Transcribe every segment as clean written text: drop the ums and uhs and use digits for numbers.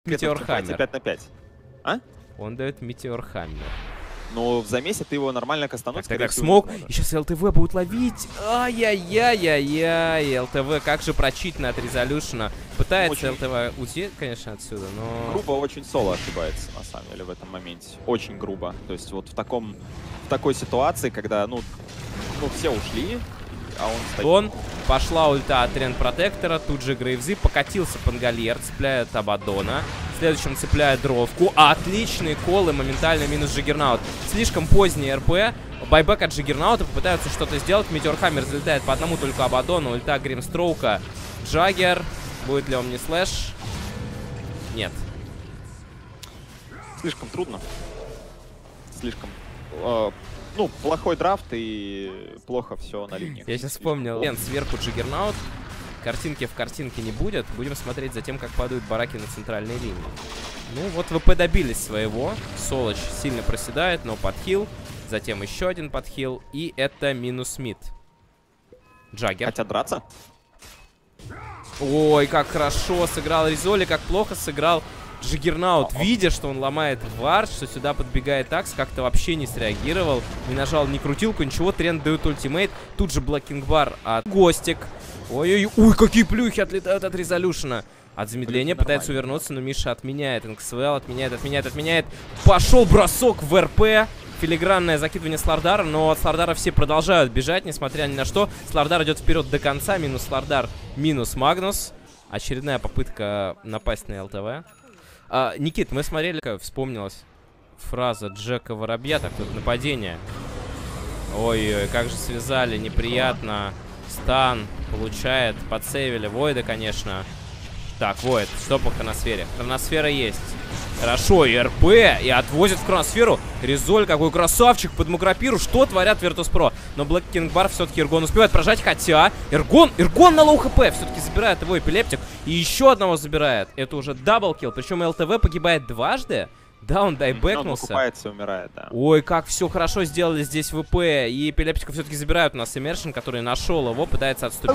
Метеор Хаммер. 5 на 5. А? Он дает Метеор Хаммер. Но в замесе ты его нормально кастануть. Так, смог. И сейчас ЛТВ будет ловить. Ай-яй-яй-яй-яй. ЛТВ, как же прочитано от резолюшена. Пытается ЛТВ уйти, конечно, отсюда, но... Грубо очень соло ошибается, на самом деле, в этом моменте. Очень грубо. То есть вот в такой ситуации, когда, ну все ушли, а он стоит. Пошла ульта от Тренд Протектора, тут же Грейвзы, покатился Пангольер, цепляет Абадона. Следующим цепляет дровку. Отличный кол и моментально минус Джиггернаут. Слишком поздний РП. Байбек от Джиггернаута, попытаются что-то сделать. Метеор Хаммер залетает по одному только Абадону. Ульта Гримстроука. Джаггер. Будет ли он не слэш? Нет. Слишком трудно. Слишком... ну, плохой драфт и плохо все на линии. Я сейчас вспомнил. Сверху Джиггернаут. Картинки в картинке не будет. Будем смотреть за тем, как падают бараки на центральной линии. Ну, вот ВП добились своего. Солоч сильно проседает, но подхил. Затем еще один подхил. И это минус мид. Джаггер. Хотят драться? Ой, как хорошо сыграл Ризоли, как плохо сыграл Джиггернаут. Видя, что он ломает вард, что сюда подбегает Акс, как-то вообще не среагировал. Не нажал ни крутилку, ничего. Тренд дают ультимейт. Тут же блокинг-бар от Гостик. Ой-ой-ой, какие плюхи отлетают от резолюшена. От замедления пытается увернуться, но Миша отменяет. НКСВЛ отменяет. Пошел бросок в РП. Филигранное закидывание Слардара, но от Слардара все продолжают бежать, несмотря ни на что. Слардар идет вперед до конца. Минус Слардар, минус Магнус. Очередная попытка напасть на ЛТВ. Никит, мы смотрели, как вспомнилась фраза Джека Воробья. Так, тут нападение. Ой-ой, как же связали, неприятно. Стан получает, подсейвили Войда, конечно. Так, Войд, что по хроносфере? Хроносфера есть. Хорошо, и РП, и отвозит в хроносферу. Резоль, какой красавчик под Мукрапиру. Что творят Virtus.pro? Но Black King Bar все-таки Иргон успевает прожать, хотя Иргон на лоу хп. Все-таки забирает его эпилептик. И еще одного забирает. Это уже даблкил. Причем ЛТВ погибает дважды. Да, он дайбэкнулся. Он окупается, умирает, да. Ой, как все хорошо сделали здесь ВП. И эпилептика все-таки забирают у нас Immersion, который нашел его, пытается отступить.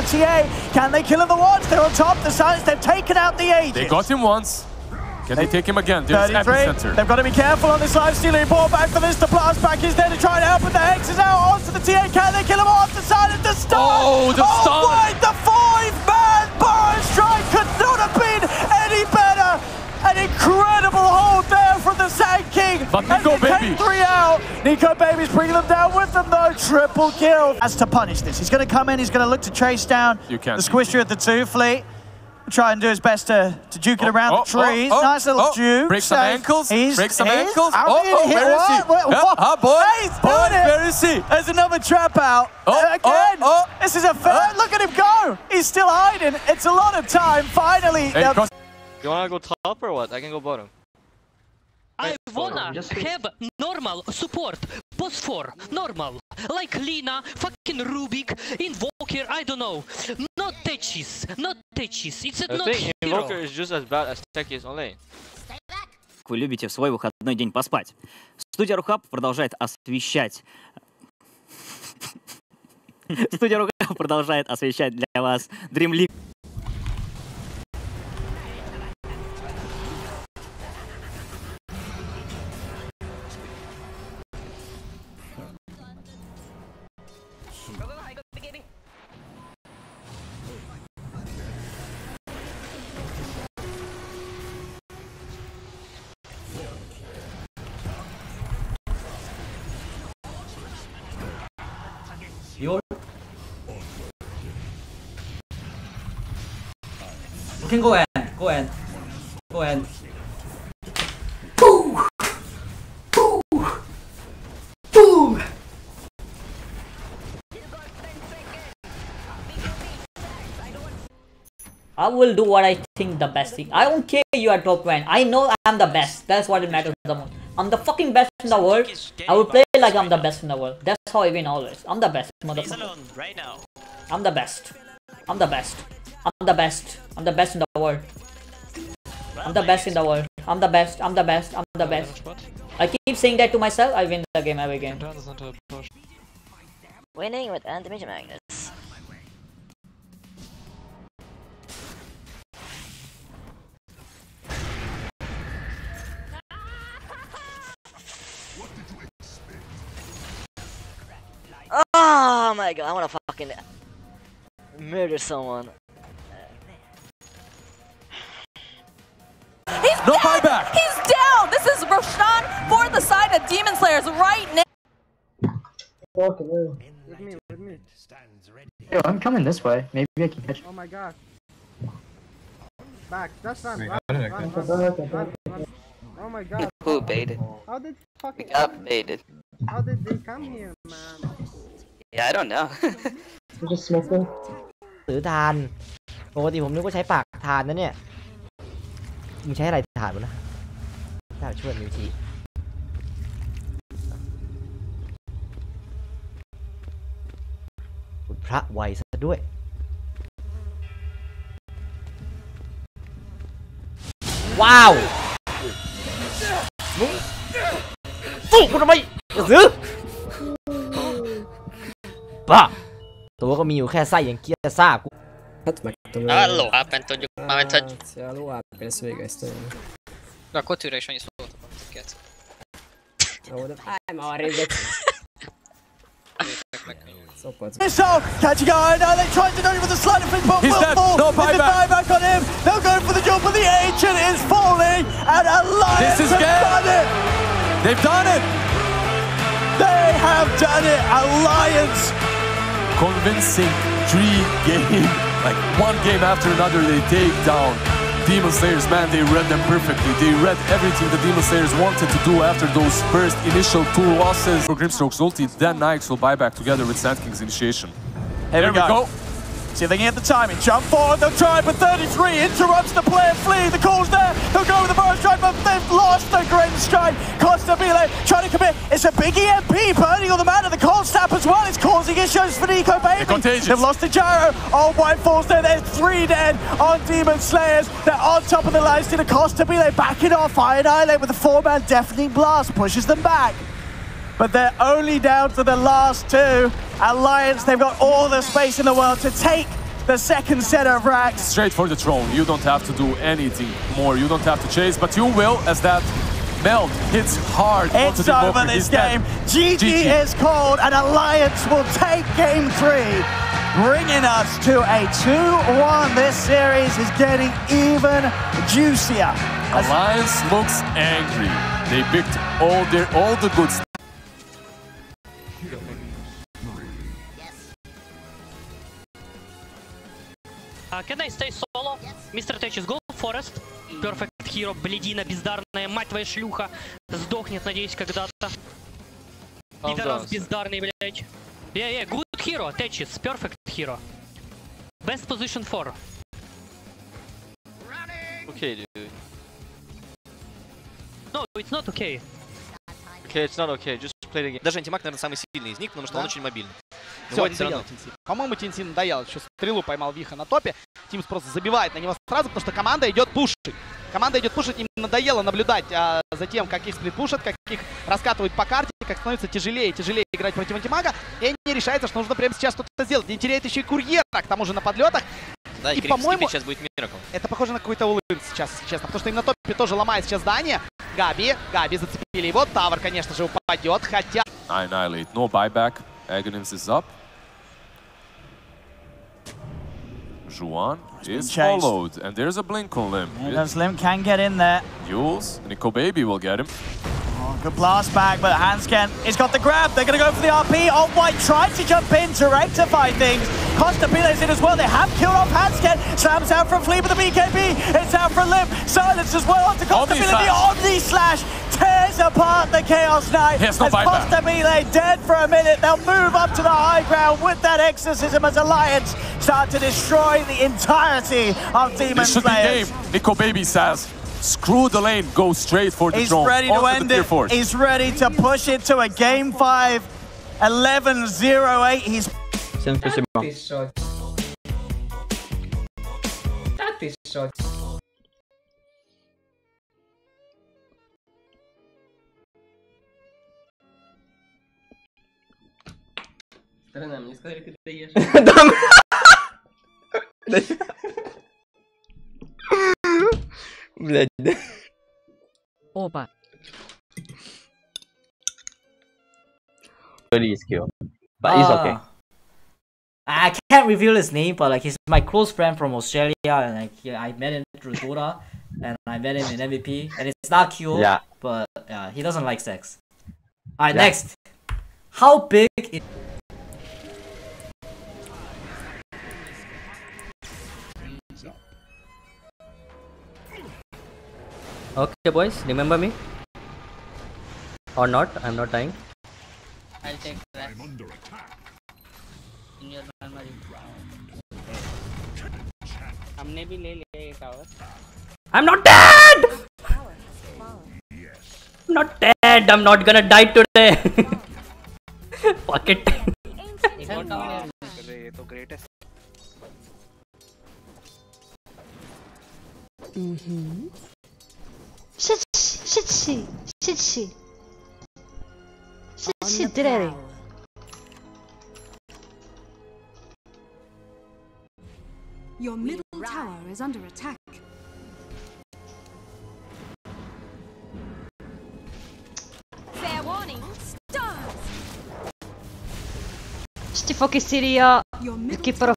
Can they take him again? There's epicenter. They've got to be careful on this life stealing. Ball back for this. The blast back is there to try and help, but the Hex is out onto the TA. Can they kill him off the side of the stun? Oh, the stun! Wait, the 5-man burst strike could not have been any better. An incredible hold there from the Sand King. But Nico Baby. 3 out. Nico Baby's bringing them down with them though. Triple kill. Has to punish this. He's going to come in. He's going to look to chase down the Squisher of the 2 fleet. Try and do his best to juke it around the trees. Nice little juke. Break some ankles. Break some ankles. Where is he? Boy, He's doing it. where is he? There's another trap out. Again. This is a fair. Look at him go. He's still hiding. It's a lot of time. Finally. Hey, You wanna go top or what? I can go bottom. I wanna have normal support, boss 4, normal, like Lina, fucking Rubik, Invoker, I don't know. Not Techis, it's The not thing, hero. Invoker is just as bad as Techis on lane. Вы любите в свой выходной день поспать. Студия Рухаб продолжает освещать... Студия Рухаб продолжает освещать для вас Dream League. You can go in. Boom! Boom! Boom! I will do what I think the best thing. I don't care you are top 10. I know I'm the best. That's what it matters the most. I'm the fucking best in the world. I will play like I'm the best in the world. That's how I win always. I'm the best, motherfucker. Right now. I'm the best. I'm the best. I'm the best. I'm the best in the world. I'm the best in the world. I'm the best. I'm the best. I'm the best. I keep saying that to myself. I win the game every game. Winning with Anti-Major Magnus. my god, I wanna fucking murder someone. No buyback! He's down! This is Roshan for the side of Demon Slayers right now. With me. Yo, I'm coming this way. Maybe I can catch. Oh my god. Back. That's run. Run. Oh my god. Who baited? How did fucking... We got baited. How did they come here, man? Yeah, I don't know. Just smoking. ซื้อทานปกติผมนึกว่าใช้ปากทานนะเนี่ยมึงใช้อะไรทานวะนะน่าช่วยมิวทีคุณพระไวซะด้วยว้าวมึงสู้กูทำไมซื้อบ้าตัวก็มีอยู่แค่ไส้อย่างเกียร์ซ่ากู Allora, penso di Allora, penso che questo... Da quanto riesci sotto? Cazzo. Ma arriva. So, catching guy, now they tried to do it with a slight of but He's will dead. fall. No There's a buyback on him. They'll go for the jump, but the ancient is falling, and Alliance This is have good. done it. They've done it! They have done it. Alliance. Convincing 3-game, like one game after another, they take down Demon Slayers. Man, they read them perfectly. They read everything the Demon Slayers wanted to do after those first initial 2 losses. For Grimstroke's ulti, then Nyx will buy back together with Sand King's initiation. Here we go. See if they can get the timing. Jump forward, they'll try, but 33 interrupts the play and flee. The call's there. They'll go with the burst strike, but they've lost the great strike. Constabile trying to commit. It's a big EMP burning on the man, and the cold snap as well. It's causing issues for Nico Baby. They've lost the gyro. Oh, White falls there. There's 3 dead on Demon Slayers. They're on top of the line. See the Constabile backing off. Annihilate with a 4-man deafening blast pushes them back. But they're only down to the last 2. Alliance, they've got all the space in the world to take the second set of racks. Straight for the throne. You don't have to do anything more. You don't have to chase, but you will as that melt hits hard. It's over this game. GG is called, and Alliance will take game 3, bringing us to a 2-1. This series is getting even juicier. Alliance looks angry. They picked all the good stuff. Can I stay solo? Mr. Tetris, go Forest. Perfect hero, блядина бездарная, мать твоя шлюха. Сдохнет, надеюсь, когда-то. Пидорас бездарный, блядь. Yeah, good hero, Tetris, perfect hero. Best position 4. Okay, dude. No, it's not okay. Okay, it's not okay, just play the game. Даже антимаг, наверное, самый сильный из них, потому что он очень мобильный. Все, надоело TNC. По-моему, TNC надоело. Еще стрелу поймал Виха на топе. Тимс просто забивает на него сразу, потому что команда идет пушить. Команда идет пушить, им надоело наблюдать за тем, как их сплит-пушат, как их раскатывают по карте, как становится тяжелее и тяжелее играть против антимага. И они решаются, что нужно прямо сейчас что-то сделать. Не теряет еще и курьера, к тому же на подлетах. Да, и по-моему, сейчас будет Миракл. Это похоже на какой-то улыб сейчас, если честно. Потому что им на топе тоже ломает сейчас здание. Габи зацепили его. Тавр, конечно же, упадет, хотя... Annihilate. No buyback. Aghanims is up. Juan is followed, and there's a blink on Lim. Lim can get in there. Jules, Nico Baby will get him. Oh, good blast back, but Hansken has got the grab. They're going to go for the RP. On White tried to jump in to rectify things. Constabile's in as well. They have killed off Hansken. Slams out from Flea with the BKB. It's out from Lim. Silence as well onto Constabile. The Omni Slash tears apart the Chaos Knight. Yes, no as Constabile dead for a minute. They'll move up to the high ground with that exorcism as Alliance start to destroy the entirety of Demon Slayers. This should be game. Nico Baby says, screw the lane, go straight for the throne. He's ready to end it. He's ready to push it to a game 5, 11-0-8. He's... Всем спасибо. Страна, мне сказали, ты даешь. Блядь, да? Опа. Rischio. But it's okay. I can't reveal his name, but like he's my close friend from Australia, and like I met him through Dota, and I met him in MVP, and it's not cute. Yeah. But he doesn't like sex. All right, next. How big? Okay, boys, remember me? Or not? I'm not dying. I'll take that. In your memory. हमने भी ले लिया ये tower. I'm not dead! I'm not dead! I'm not gonna die today! Fuck it. ये तो greatest. Shit, direi. Your middle tower is under attack. Fair warning. Stars. Sti fucking Syria, the keeper of